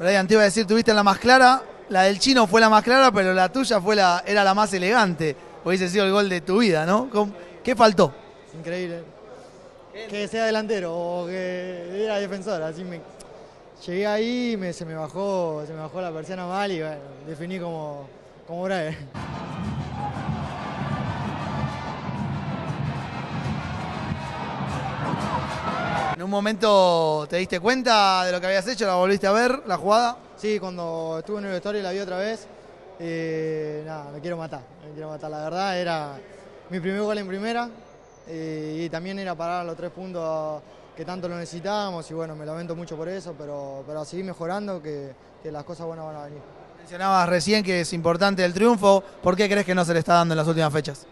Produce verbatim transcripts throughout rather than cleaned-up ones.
Brian, te iba a decir, tuviste la más clara, la del chino fue la más clara, pero la tuya fue la, era la más elegante. Hubiese sido el gol de tu vida, ¿no? ¿Qué faltó? Increíble. Que sea delantero o que era defensor. Así me llegué ahí y me, se me bajó, se me bajó la persiana mal y bueno, definí como, como Brian. ¿En un momento te diste cuenta de lo que habías hecho? ¿La volviste a ver, la jugada? Sí, cuando estuve en el vestuario y la vi otra vez, eh, nada, me quiero matar, me quiero matar. La verdad era mi primer gol en primera eh, y también era parar los tres puntos que tanto lo necesitábamos y bueno, me lamento mucho por eso, pero, pero a seguir mejorando que, que las cosas buenas van a venir. Mencionabas recién que es importante el triunfo. ¿Por qué crees que no se le está dando en las últimas fechas?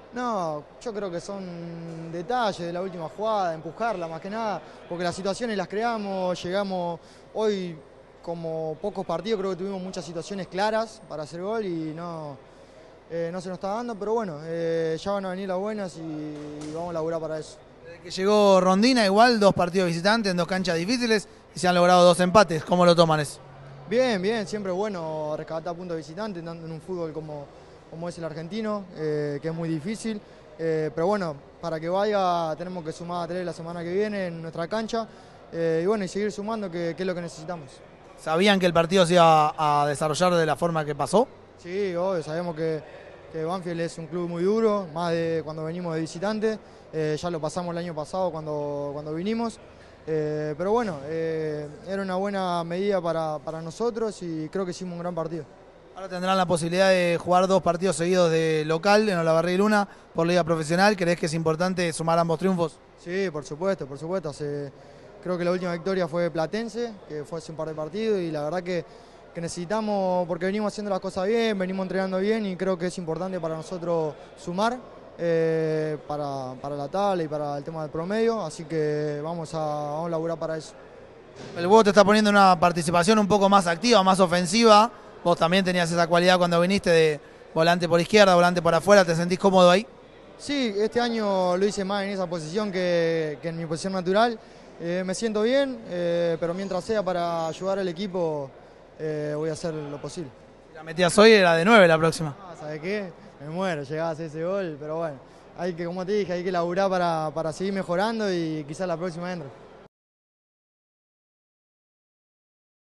No, yo creo que son detalles de la última jugada, empujarla más que nada, porque las situaciones las creamos, llegamos hoy como pocos partidos, creo que tuvimos muchas situaciones claras para hacer gol y no, eh, no se nos está dando, pero bueno, eh, ya van a venir las buenas y, y vamos a laburar para eso. Desde que llegó Rondina, igual, dos partidos visitantes en dos canchas difíciles y se han logrado dos empates. ¿Cómo lo toman eso? Bien, bien, siempre es bueno rescatar puntos visitantes en un fútbol como, como es el argentino, eh, que es muy difícil, eh, pero bueno, para que vaya tenemos que sumar a tres la semana que viene en nuestra cancha eh, y bueno, y seguir sumando que, que es lo que necesitamos. ¿Sabían que el partido se iba a desarrollar de la forma que pasó? Sí, obvio, sabemos que, que Banfield es un club muy duro, más de cuando venimos de visitante, eh, ya lo pasamos el año pasado cuando, cuando vinimos, eh, pero bueno, eh, era una buena medida para, para nosotros y creo que hicimos un gran partido. Ahora tendrán la posibilidad de jugar dos partidos seguidos de local en Olavarría y Luna por Liga Profesional. ¿Crees que es importante sumar ambos triunfos? Sí, por supuesto, por supuesto. Hace, creo que la última victoria fue Platense, que fue hace un par de partidos y la verdad que, que necesitamos, porque venimos haciendo las cosas bien, venimos entrenando bien y creo que es importante para nosotros sumar eh, para, para la tabla y para el tema del promedio, así que vamos a, vamos a laburar para eso. El Hugo te está poniendo una participación un poco más activa, más ofensiva. Vos también tenías esa cualidad cuando viniste de volante por izquierda, volante por afuera. ¿Te sentís cómodo ahí? Sí, este año lo hice más en esa posición que, que en mi posición natural. Eh, me siento bien, eh, pero mientras sea para ayudar al equipo, eh, voy a hacer lo posible. Si la metías hoy era de nueve la próxima. Ah, ¿sabes qué? Me muero, llegaba a hacer ese gol, pero bueno, hay que, como te dije, hay que laburar para, para seguir mejorando y quizás la próxima entra.